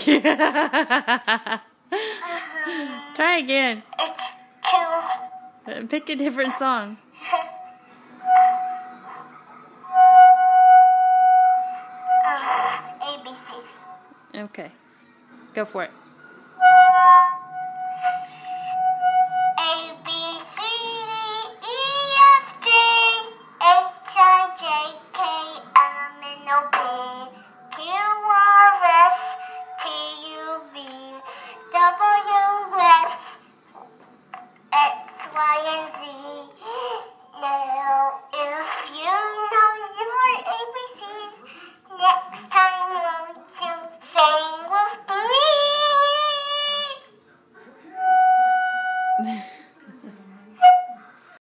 Try again. It's 2. Pick a different song. ABCs. Okay. Go for it. A, B, C, D, E, F, G, H, I, J, K, L, M, N, O, P, Q, R, S, T, U, V, W, X, X, Y, and Z. Now, if you know your ABCs, next time won't you sing with me?